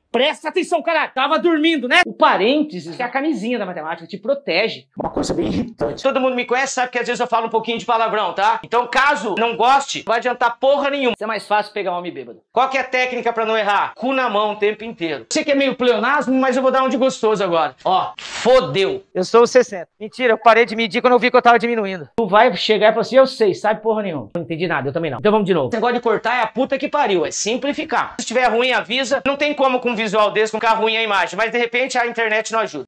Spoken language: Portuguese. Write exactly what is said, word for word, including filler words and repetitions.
Presta atenção, caralho. Tava dormindo, né? O parênteses é a camisinha da matemática, te protege. Uma coisa bem irritante. Todo mundo me conhece, sabe que às vezes eu falo um pouquinho de palavrão, tá? Então, caso não goste, não vai adiantar porra nenhuma. Isso é mais fácil pegar um homem bêbado. Qual que é a técnica pra não errar? Cu na mão o tempo inteiro. Você que é meio pleonasmo, mas eu vou dar um de gostoso agora. Ó, fodeu. Eu sou o sessenta. Mentira, eu parei de medir quando eu vi que eu tava diminuindo. Tu vai chegar e falar assim, eu sei, sabe porra nenhuma. Não entendi nada, eu também não. Então vamos de novo. Esse negócio de cortar é a puta que pariu, é simplificar. Se estiver ruim, avisa. Não tem como com um visual desse ficar ruim a imagem, mas de repente a internet não ajuda.